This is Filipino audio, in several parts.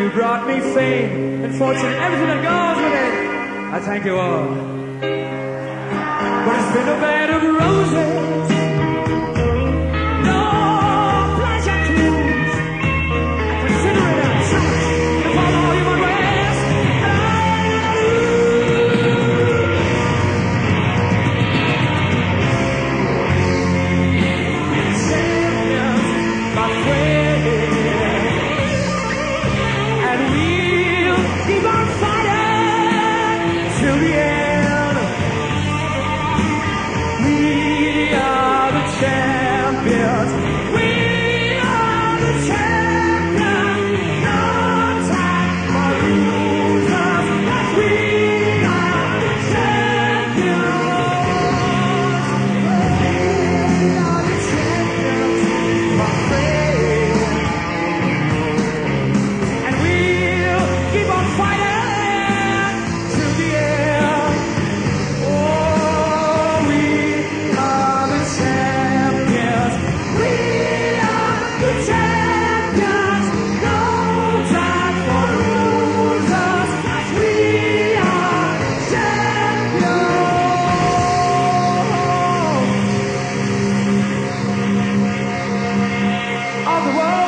You brought me fame and fortune and everything that goes with it. I thank you all. But it's been a bed of roses. No pleasure cruise. I consider it a challenge to follow human race. Champions, my friend. And we'll keep on fighting till the end. We are the champions. We are the champions. No time for losers. We are the champions. We are the champions, my friend. And we'll keep on fighting till the end. Oh, we are the champions. We are the champions. No time for losers. We are champions of the world.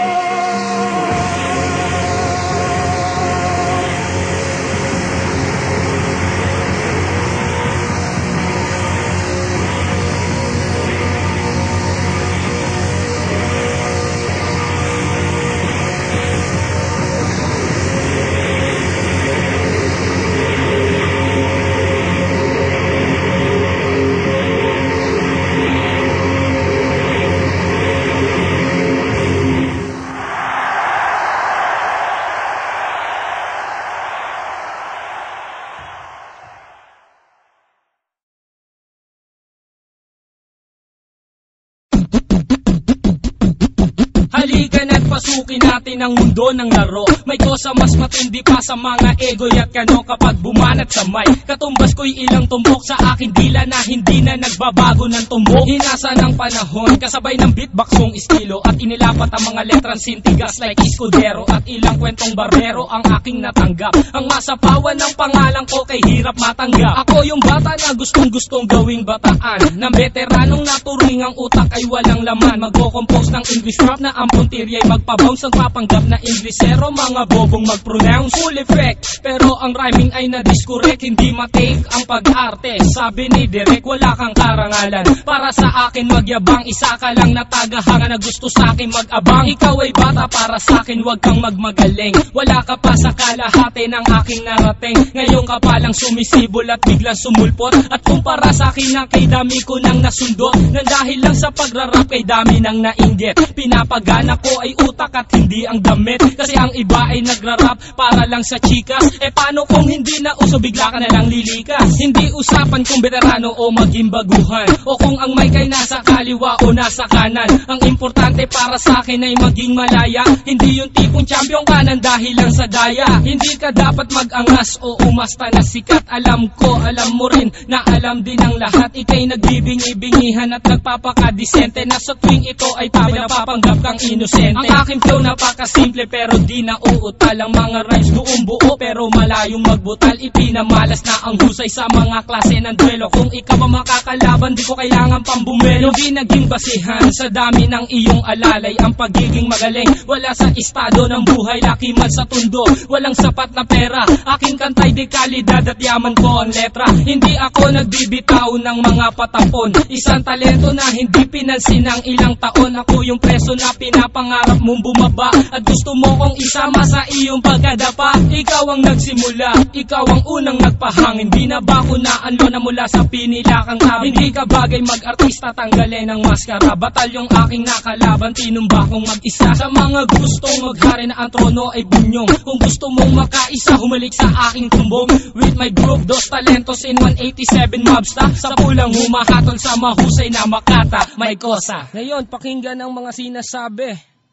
Halika na't pasukin natin ang mundo ng laro. May kosa mas matindi pa sa mga ego'y at kano kapag bumanat sa mic. Katumbas ko'y ilang tumbok sa aking dila na hindi na nagbabago ng tumbok. Hinasa ng panahon kasabay ng beatbox kong estilo at inilapat ang mga letrang sintigas like Escudero at ilang kwentong barbero ang aking natanggap. Ang masapawan ng pangalan ko kay hirap matanggap. Ako yung bata na gustong gawing bataan ng veteranong naturing ang utak ay walang laman. Magko-compose ng English rap na ang puntirya'y magpabounce ang papanggap na Inglesero. Mga bobong mag-pronounce full effect, pero ang rhyming ay na-discorrect. Hindi matake ang pag-arte. Sabi ni Derek wala kang karangalan para sa akin magyabang. Isa ka lang na tagahanga na gusto sa akin mag-abang. Ikaw ay bata para sa akin, wag kang magmagaling. Wala ka pa sa kalahati ng aking narating. Ngayon ka palang sumisibol at biglang sumulpot. At kumpara sa akin na kay dami ko nang nasundot. Nang dahil lang sa pagrarap kay dami nang nainggit. Pinapagana ko ay utak at hindi ang damit. Kasi ang iba ay nagrarap para lang sa chikas. E paano kung hindi na uso bigla ka na lang lilikas? Hindi usapan kung veterano o maging baguhan, o kung ang mic ay nasa kaliwa o nasa kanan. Ang importante para sa akin ay maging malaya. Hindi yung tipong champion ka nang dahil lang sa daya. Hindi ka dapat mag-angas o umasta na sikat. Alam ko, alam mo rin na alam din ang lahat. Ika'y nagbibingi-bingihan at nagpapakadisente na sa tuwing ito ay tabi napapanggap kang inosente. Ang aking flow napakasimple pero di na uutal. Ang mga rhymes buong buo pero malayong magbutal. Ipinamalas na ang husay sa mga klase ng duelo. Kung ikaw ang makakalaban di ko kailangan pang bumelo. Di naging basihan sa dami ng iyong alalay ang pagiging magaling. Wala sa estado ng buhay, laki man sa tundo. Walang sapat na pera, aking kantay di kalidad at yaman ko ang letra. Hindi ako nagbibitaw ng mga patapon. Isang talento na hindi pinansin ng ilang taon. Ako yung preso na pinapangarap mong bumaba at gusto mo kong isama sa iyong pagkadapa. Ikaw ang nagsimula, ikaw ang unang nagpahangin. Di na ba kunaan mo na mula sa pinila kang tabi? Hindi ka bagay mag-artista, tanggalin ang maskara. Batalyong aking nakalaban, tinumba kong mag-isa. Sa mga gustong maghari na ang trono ay bunyong. Kung gusto mong makaisa, humalik sa aking tumbong. With my group, Dos Talentos in 187 Mobsta. Sa pulang humahatol sa mahusay na makata. May kosa. Ngayon, pakinggan ang mga sinasabi.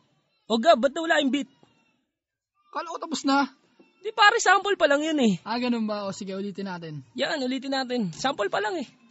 O Gab, ba't wala yung beat? Kala ko tapos na. Di pare, sample pa lang yun eh. Ganun ba? O sige, ulitin natin. Yan, ulitin natin. Sample pa lang eh.